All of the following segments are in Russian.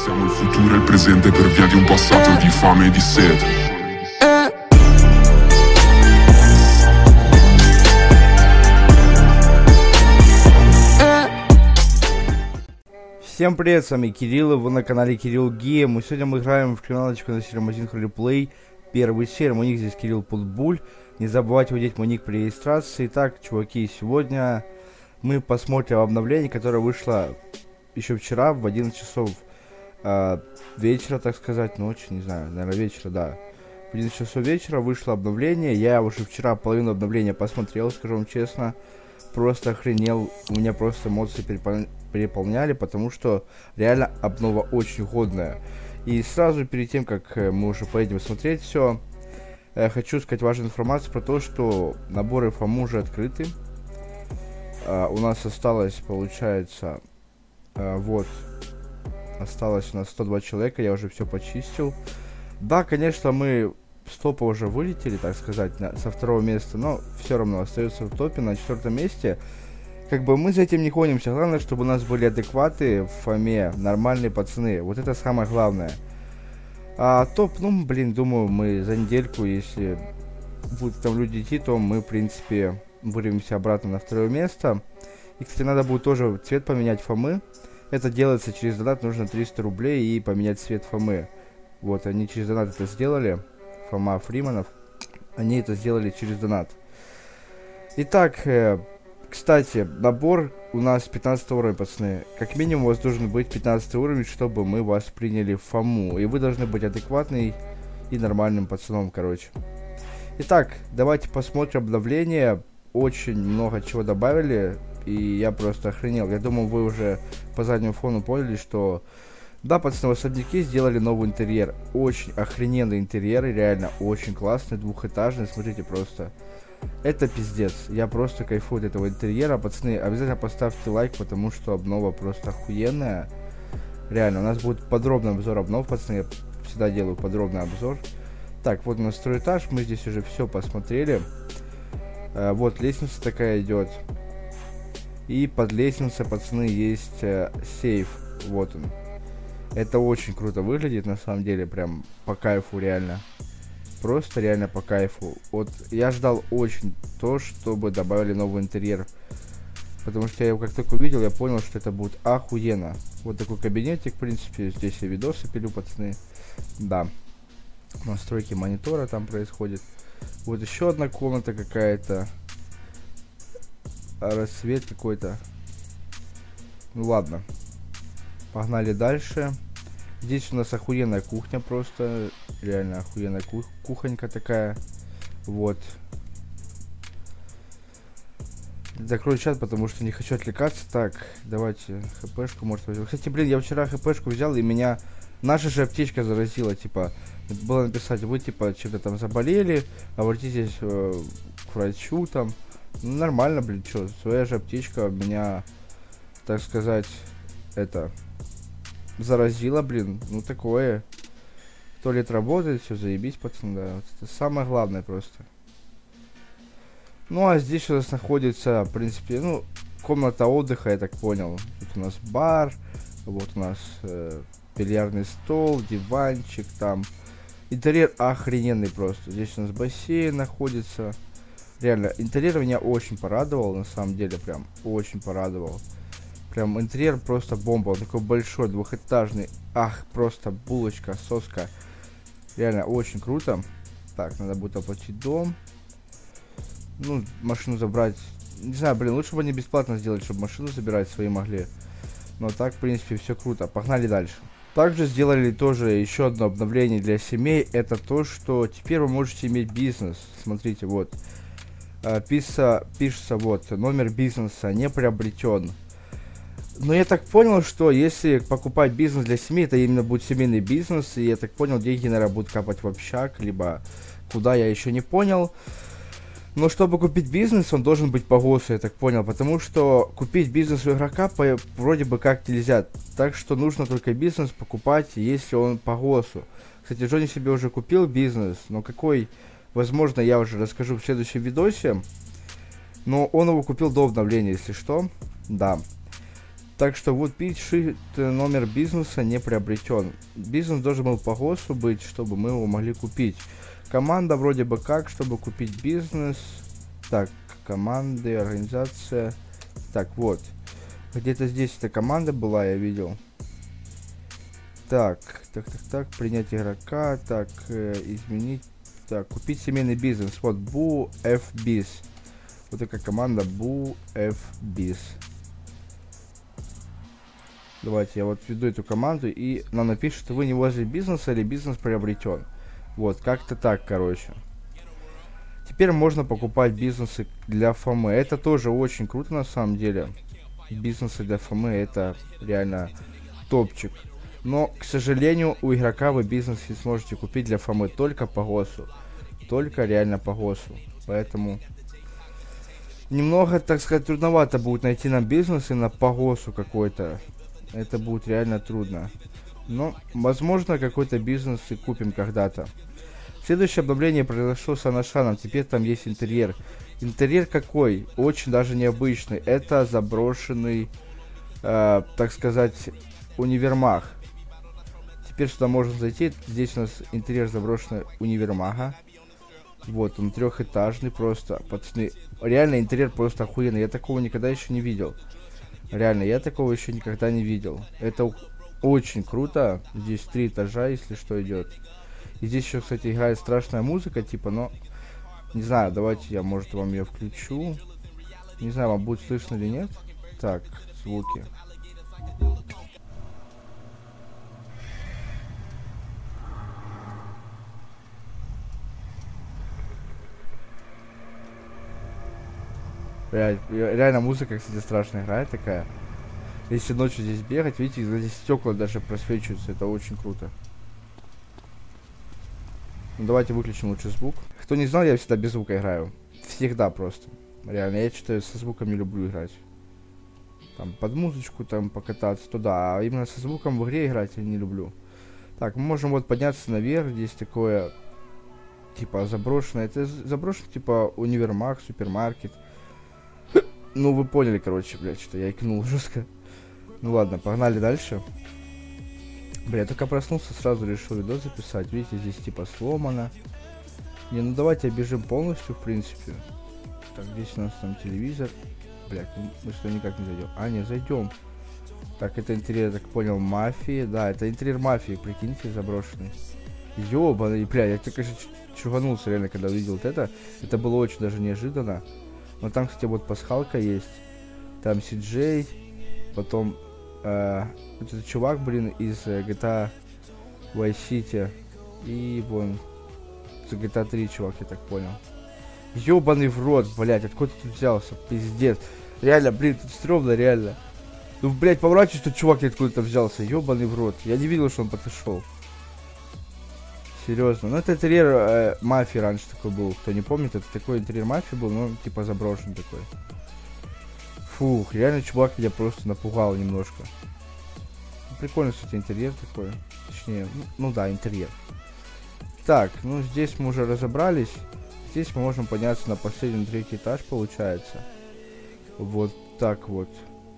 Siamo il futuro e il presente per via di un passato di fame e di sete. Всем привет, с вами Кирилл, и вы на канале Кирилл Гейм. И сегодня мы играем в криминалочку на серии Магазин Ролеплей. Первый серия, мой ник здесь Кирилл Путбуль. Не забывайте вводить мой ник при регистрации. Итак, чуваки, сегодня мы посмотрим обновление, которое вышло еще вчера в 11 часов вечера, так сказать, ночи, не знаю, наверное, вечера, да. В 11 часов вечера вышло обновление. Я уже вчера половину обновления посмотрел, скажу вам честно. Просто охренел, у меня просто эмоции переполняли, потому что реально обнова очень годная. И сразу перед тем, как мы уже поедем смотреть все, хочу сказать важную информацию про то, что наборы ФАМУ уже открыты. У нас осталось, получается, вот, осталось у нас 102 человека, я уже все почистил. Да, конечно, мы с топа уже вылетели, так сказать, со второго места, но все равно остается в топе на 4-м месте. Как бы мы за этим не гонимся, главное, чтобы у нас были адекваты в ФАМе, нормальные пацаны, вот это самое главное. А топ, ну, блин, думаю, мы за недельку, если будут там люди идти, то мы, в принципе, вырвемся обратно на второе место. И, кстати, надо будет тоже цвет поменять ФАМы. Это делается через донат, нужно 300 рублей и поменять цвет ФАМы. Вот, они через донат это сделали. ФАМа Фриманов, они это сделали через донат. Итак, кстати, набор у нас 15 уровень, пацаны. Как минимум у вас должен быть 15 уровень, чтобы мы вас приняли в ФАМу. И вы должны быть адекватный и нормальным пацаном, короче. Итак, давайте посмотрим обновление. Очень много чего добавили, и я просто охренел. Я думаю, вы уже по заднему фону поняли, что... Да, пацаны, в особняке сделали новый интерьер. Очень охрененный интерьер, реально очень классный, двухэтажный. Смотрите просто. Это пиздец. Я просто кайфую от этого интерьера. Пацаны, обязательно поставьте лайк, потому что обнова просто охуенная. Реально, у нас будет подробный обзор обнов, пацаны. Я всегда делаю подробный обзор. Так, вот у нас второй этаж. Мы здесь уже все посмотрели. Вот лестница такая идет. И под лестницей, пацаны, есть сейф. Вот он. Это очень круто выглядит, на самом деле, прям по кайфу, реально. Просто реально по кайфу. Вот я ждал очень то, чтобы добавили новый интерьер. Потому что я его как только увидел, я понял, что это будет охуенно. Вот такой кабинетик, в принципе, здесь я видосы пилю, пацаны. Да. Настройки монитора там происходит. Вот еще одна комната какая-то. Рассвет какой-то. Ну ладно. Погнали дальше. Здесь у нас охуенная кухня просто. Реально охуенная кухонька такая. Вот. Закрою чат, потому что не хочу отвлекаться. Так, давайте хпшку может возьмем. Кстати, блин, я вчера хпшку взял, и меня наша же аптечка заразила. Типа, было написать, вы типа чем-то там заболели, обратитесь к врачу там. Ну, нормально, блин, что, своя же аптечка меня, так сказать, это... заразила, блин, ну такое. Туалет работает, все заебись, пацаны, да. Вот это самое главное просто. Ну а здесь у нас находится, в принципе, ну, комната отдыха, я так понял. Тут у нас бар, вот у нас бильярдный стол, диванчик там. Интерьер охрененный просто. Здесь у нас бассейн находится. Реально, интерьер меня очень порадовал, на самом деле, прям очень порадовал. Прям интерьер просто бомба, он такой большой, двухэтажный. Ах, просто булочка, соска. Реально очень круто. Так, надо будет оплатить дом. Ну, машину забрать. Не знаю, блин, лучше бы они бесплатно сделали, чтобы машину забирать свои могли. Но так, в принципе, все круто. Погнали дальше. Также сделали тоже еще одно обновление для семей. Это то, что теперь вы можете иметь бизнес. Смотрите, вот. Пишется вот, номер бизнеса не приобретен. Но я так понял, что если покупать бизнес для семьи, это именно будет семейный бизнес. И я так понял, деньги, наверное, будут капать в общак, либо куда, я еще не понял. Но чтобы купить бизнес, он должен быть по ГОСу, я так понял. Потому что купить бизнес у игрока вроде бы как нельзя. Так что нужно только бизнес покупать, если он по ГОСу. Кстати, Джонни себе уже купил бизнес, но какой, возможно, я уже расскажу в следующем видосе. Но он его купил до обновления, если что. Да. Так что вот пишет, номер бизнеса не приобретен. Бизнес должен был по ГОСу быть, чтобы мы его могли купить. Команда вроде бы как, чтобы купить бизнес. Так, команды, организация. Так, вот. Где-то здесь эта команда была, я видел. Так, принять игрока. Так, изменить. Так, купить семейный бизнес. Вот, Бу F Biz. Вот такая команда Бу F Biz. Давайте я вот введу эту команду, и нам напишет, что вы не возле бизнеса или бизнес приобретен. Вот, как-то так, короче. Теперь можно покупать бизнесы для ФМ. Это тоже очень круто, на самом деле. Бизнесы для ФМ это реально топчик. Но, к сожалению, у игрока вы бизнес не сможете купить для ФМ только по ГОСу. Только реально по ГОСу. Поэтому немного, так сказать, трудновато будет найти нам бизнес именно по ГОСу какой-то. Это будет реально трудно. Но, возможно, какой-то бизнес и купим когда-то. Следующее обновление произошло с Анашаном. Теперь там есть интерьер. Интерьер какой? Очень даже необычный. Это заброшенный, так сказать, универмаг. Теперь сюда можно зайти. Здесь у нас интерьер заброшенного универмага. Вот он, трехэтажный просто. Пацаны, реально интерьер просто охуенный. Я такого никогда еще не видел. Реально, я такого еще никогда не видел. Это очень круто. Здесь 3 этажа, если что, идет. И здесь еще, кстати, играет страшная музыка, типа, но... Не знаю, давайте я, может, вам ее включу. Не знаю, вам будет слышно или нет. Так, звуки. Реально музыка, кстати, страшно играет такая. Если ночью здесь бегать, видите, здесь стекла даже просвечиваются, это очень круто. Ну, давайте выключим лучше звук. Кто не знал, я всегда без звука играю. Всегда просто. Реально, я что-то со звуком не люблю играть. Там под музычку там покататься туда, а именно со звуком в игре играть я не люблю. Так, мы можем вот подняться наверх, здесь такое, типа, заброшенное. Это заброшенный, типа, универмаг, супермаркет. Ну, вы поняли, короче, блядь, что я икнул жестко. Ну ладно, погнали дальше. Бля, я только проснулся, сразу решил видос записать. Видите, здесь типа сломано. Не, ну давайте обежим полностью, в принципе. Так, здесь у нас там телевизор. Блядь, мы что, никак не зайдем? А, не, зайдем. Так, это интерьер, я так понял, мафии. Да, это интерьер мафии, прикиньте, заброшенный. Ёбаный, бля, я только чуганулся реально, когда увидел вот это. Это было очень даже неожиданно. Но там, кстати, вот пасхалка есть. Там CJ. Потом вот этот чувак, блин, из GTA Vice City. И вон из GTA 3 чувак, я так понял. Ёбаный в рот, блядь, откуда ты тут взялся? Пиздец. Реально, блин, тут стрёмно, реально. Ну, блядь, поворачиваюсь, тут чувак откуда-то взялся. Ёбаный в рот. Я не видел, что он подошел. Серьезно. Ну, это интерьер мафии раньше такой был. Кто не помнит, это такой интерьер мафии был, ну, типа заброшен такой. Фух, реально чувак меня просто напугал немножко. Прикольный, кстати, интерьер такой. Точнее, ну да, интерьер. Так, ну здесь мы уже разобрались. Здесь мы можем подняться на последний 3-й этаж, получается. Вот так вот.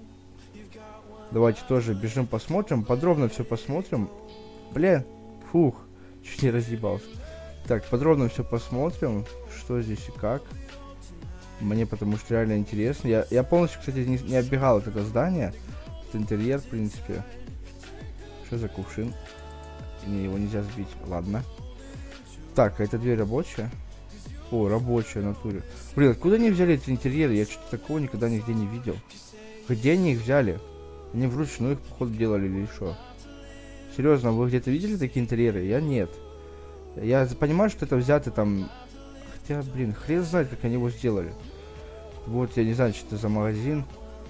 Давайте тоже бежим, посмотрим. Подробно все посмотрим. Блин, фух, чуть не разъебался. Так, подробно все посмотрим, что здесь и как. Мне потому что реально интересно. Я полностью, кстати, не оббегал это здание. Это интерьер, в принципе. Что за кувшин? Не, его нельзя сбить. Ладно. Так, а эта дверь рабочая? О, рабочая, в натуре. Блин, откуда они взяли эти интерьеры? Я что-то такого никогда нигде не видел. Где они их взяли? Они вручную их, походу, делали или что? Серьезно, вы где-то видели такие интерьеры? Я нет. Я понимаю, что это взято там... Хотя, блин, хрен знает, как они его сделали. Вот, я не знаю, что это за магазин.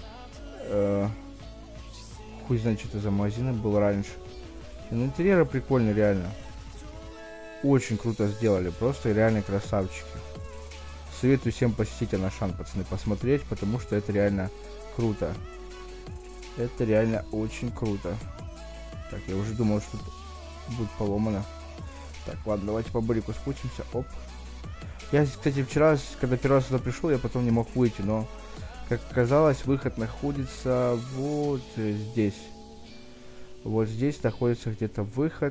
Хуй знает, что это за магазин был раньше. Но интерьеры прикольные, реально. Очень круто сделали, просто реально красавчики. Советую всем посетить Анашан, пацаны, посмотреть, потому что это реально круто. Это реально очень круто. Так, я уже думал, что будет поломано. Так, ладно, давайте по барику спустимся. Оп. Я, кстати, вчера, когда первый раз сюда пришел, я потом не мог выйти, но Как оказалось, выход находится вот здесь. Вот здесь находится где-то выход.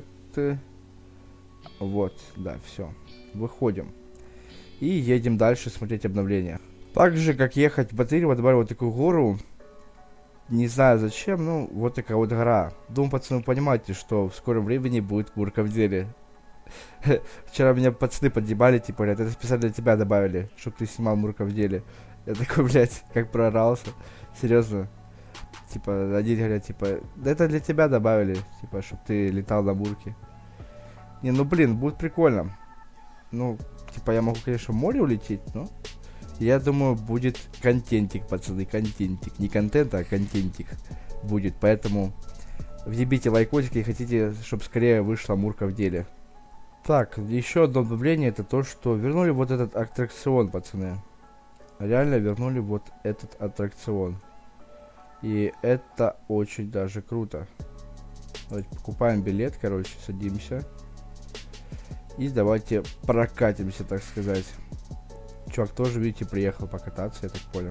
Вот, да, все. Выходим. И едем дальше смотреть обновления. Так же, как ехать в Батырево, добавили вот такую гору. Не знаю зачем, ну, вот такая вот гора. Думаю, пацаны, понимаете, что в скором времени будет Мурка в деле. Вчера меня пацаны подъебали, типа, говорят, это специально для тебя добавили, чтобы ты снимал Мурка в деле. Я такой, блядь, как проорался. Серьезно. Типа, они говорят, типа, да это для тебя добавили, типа, чтобы ты летал на Мурке. Не, ну, блин, будет прикольно. Ну, типа, я могу, конечно, в море улететь, но... Я думаю, будет контентик, пацаны, контентик. Не контент, а контентик будет. Поэтому въебите лайкотики, хотите, чтобы скорее вышла Мурка в деле. Так, еще одно обновление, это то, что вернули вот этот аттракцион, пацаны. Реально вернули вот этот аттракцион. И это очень даже круто. Давайте покупаем билет, короче, садимся. И давайте прокатимся, так сказать. Чувак тоже, видите, приехал покататься, я так понял.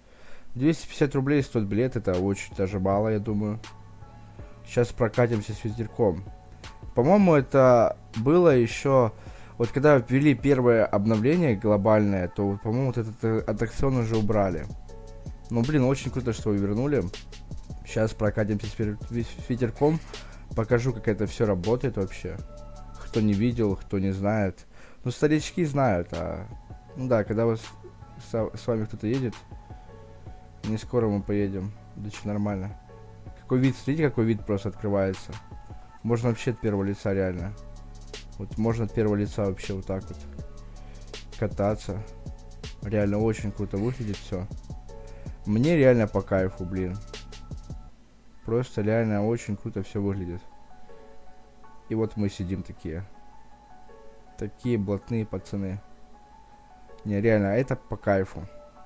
250 рублей стоит билет, это очень даже мало, я думаю. Сейчас прокатимся с ветерком. По-моему, это было еще... Вот когда ввели первое обновление глобальное, то, по-моему, вот этот аттракцион уже убрали. Ну, блин, очень круто, что вы вернули. Сейчас прокатимся с ветерком. Покажу, как это все работает вообще. Кто не видел, кто не знает. Ну, старички знают, а... Ну да, когда с вами кто-то едет, не скоро мы поедем. Да что, нормально. Какой вид, смотрите, какой вид просто открывается. Можно вообще от первого лица, реально. Вот можно от первого лица вообще вот так вот кататься. Реально очень круто выглядит все. Мне реально по кайфу, блин. Просто реально очень круто все выглядит. И вот мы сидим такие. Такие блатные пацаны. Не, реально, это по кайфу.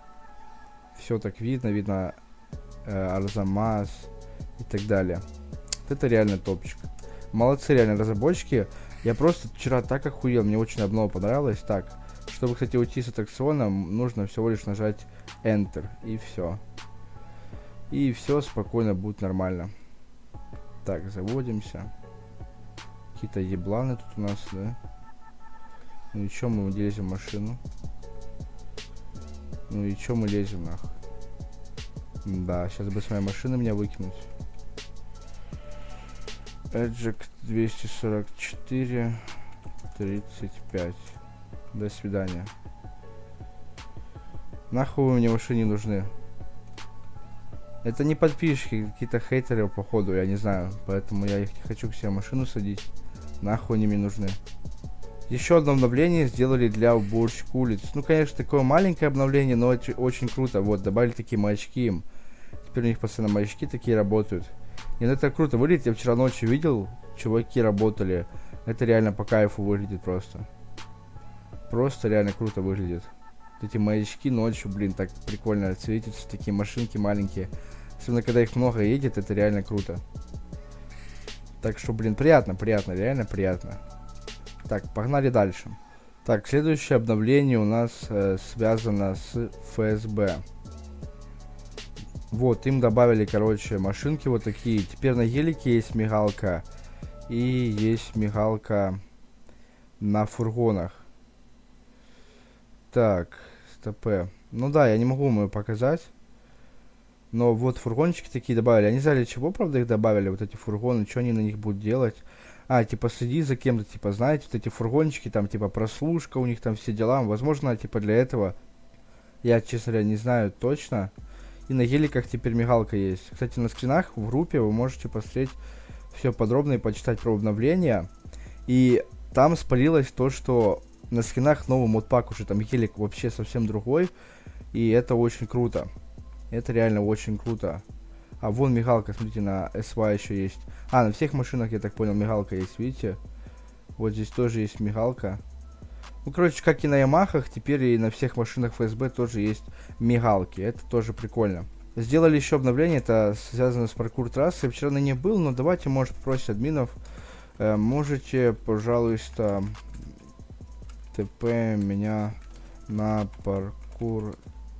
Все так видно Арзамас и так далее. Это реально топчик. Молодцы, реально, разработчики. Я просто вчера так охуел, мне очень обнова понравилось. Так, чтобы, кстати, уйти с аттракциона, нужно всего лишь нажать Enter, и все. И все спокойно будет нормально. Так, заводимся. Какие-то ебланы тут у нас, да? Ну и чё, мы лезем в машину? Ну и чё мы лезем, нахуй? Да, сейчас бы с моей машины меня выкинуть. Эджек 244 35. До свидания. Нахуй вы мне машине нужны? Это не подписчики, какие-то хейтеры, походу, я не знаю. Поэтому я их не хочу к себе в машину садить. Нахуй они мне нужны. Еще одно обновление сделали для уборщика улиц. Ну, конечно, такое маленькое обновление, но очень круто. Вот, добавили такие маячки им. Теперь у них постоянно маячки такие работают. И ну, это круто выглядит. Я вчера ночью видел, чуваки работали. Это реально по кайфу выглядит просто. Просто реально круто выглядит. Вот эти маячки ночью, блин, так прикольно светятся. Такие машинки маленькие. Особенно, когда их много едет, это реально круто. Так что, блин, приятно, реально приятно. Так, погнали дальше. Так, следующее обновление у нас связано с ФСБ. Вот, им добавили, короче, машинки вот такие. Теперь на гелике есть мигалка. И есть мигалка на фургонах. Так, стопэ. Ну да, я не могу вам ее показать. Но вот фургончики такие добавили. Я не знаю, для чего, правда, их добавили, вот эти фургоны. Что они на них будут делать? А, типа, следи за кем-то, типа, знаете, вот эти фургончики, там, типа, прослушка, у них там все дела. Возможно, типа, для этого. Я, честно говоря, не знаю точно. И на геликах теперь мигалка есть. Кстати, на скринах в группе вы можете посмотреть все подробно и почитать про обновления. И там спалилось то, что на скринах новый модпак уже, там гелик вообще совсем другой. И это очень круто. Это реально очень круто. А вон мигалка, смотрите, на SY еще есть. А, на всех машинах, я так понял, мигалка есть, видите? Вот здесь тоже есть мигалка. Ну, короче, как и на Ямахах, теперь и на всех машинах ФСБ тоже есть мигалки. Это тоже прикольно. Сделали еще обновление, это связано с паркур трассы. Я вчера на ней был, но давайте, может, попросить админов. Можете, пожалуйста, ТП меня на паркур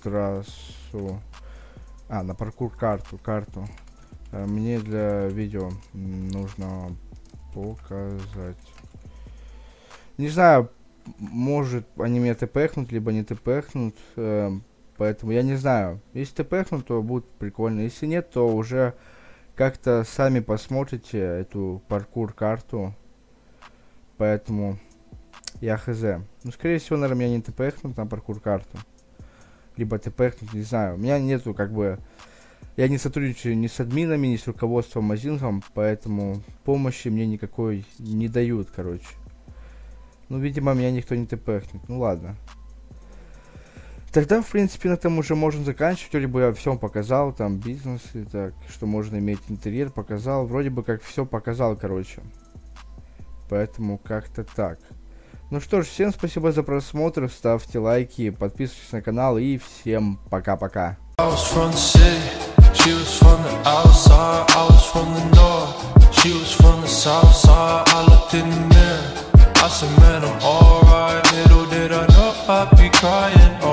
трассу. На паркур карту. Мне для видео нужно показать. Не знаю, может они меня тпхнут, либо не тпхнут. Поэтому я не знаю. Если тпхнут, то будет прикольно. Если нет, то уже как-то сами посмотрите эту паркур карту. Поэтому я хз. Ну, скорее всего, наверное, меня не тпхнут на паркур карту. Либо тпхнут, не знаю. У меня нету как бы... Я не сотрудничаю ни с админами, ни с руководством Mozilla, поэтому помощи мне никакой не дают, короче. Ну, видимо, меня никто не тпхнет. Ну, ладно. Тогда, в принципе, на этом уже можно заканчивать. Вроде бы я все показал, там, бизнес и так, что можно иметь интерьер, показал. Вроде бы как все показал, короче. Поэтому как-то так. Ну что ж, всем спасибо за просмотр, ставьте лайки, подписывайтесь на канал и всем пока-пока. She was from the outside, I was from the north. She was from the south side, I looked in the mirror. I said, man, I'm alright. Little did I know I'd be crying.